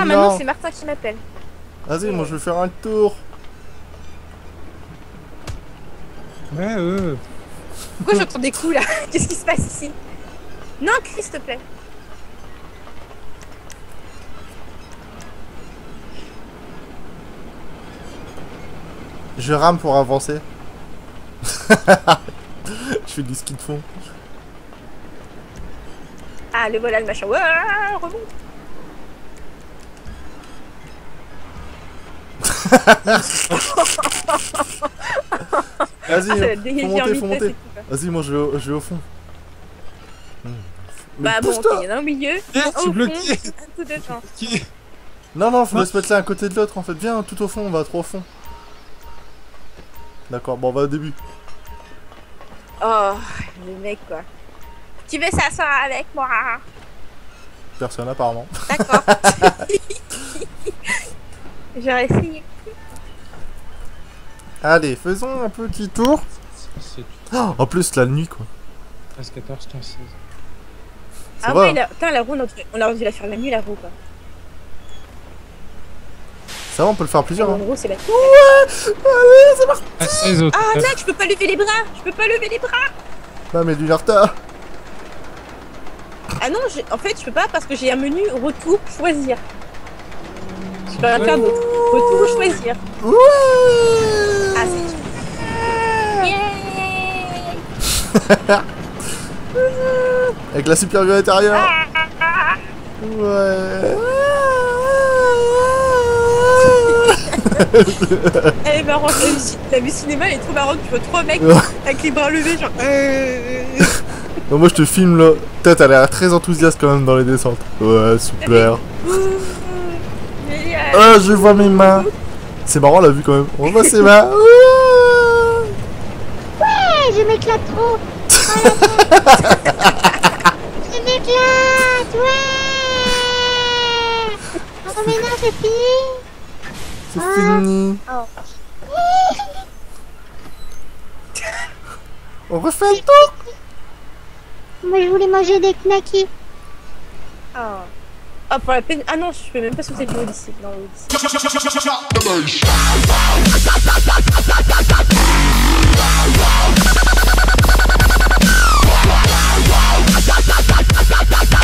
Ah, maintenant c'est Martin qui m'appelle. Vas-y, moi je vais faire un tour. Ouais, Pourquoi j'entends des coups là? Qu'est-ce qui se passe ici? Non, Chris, s'il te plaît. Je rame pour avancer. Je fais du ski de fond. Ah, le voilà le machin. Ouais, remonte. Vas-y, faut monter. Vas-y, moi je vais au fond. Bah bon, ok, il y en a un au milieu. Je suis bloqué. Tout dedans. Non, faut se mettre là à côté de l'autre en fait. Viens, tout au fond, on va trop au fond. D'accord, bon, on va au début. Oh, le mec quoi. Tu veux s'asseoir avec moi? Personne apparemment. D'accord. J'aurais essayé. Allez, faisons un petit tour. Oh, en plus, la nuit quoi. 13, 14, 15, 16. Ah ouais, la roue, on aurait dû la faire la nuit, la roue quoi. Ça va, on peut le faire plusieurs. En gros, c'est la... Ouais, allez, c'est parti. Ah, 16 autres. Ah non, je peux pas lever les bras. Je peux pas lever les bras. Non, mais du retard. Ah non, en fait, je peux pas parce que j'ai un menu retour choisir. Je peux rien faire d'autre. Retour choisir. Ouais. Ah, c'est... Yeah. Avec la super vue intérieure. Ouais. Elle est marrante, la vue cinéma elle est trop marrante, tu vois trois mecs avec les bras levés genre Non, moi je te filme là, peut-être elle a l'air très enthousiaste quand même dans les descentes. Ouais, super. Ah, je vois mes mains. C'est marrant la vue quand même, on voit ses mains. Ouais, je m'éclate trop. Je m'éclate, ouais. Oh mais non, c'est fini. C'est fini. Oh. On refait le tour. Moi je voulais manger des knackis. Oh. Ah, pour la peine. Ah non, je peux même pas sauter du haut d'ici. Non, d'ici.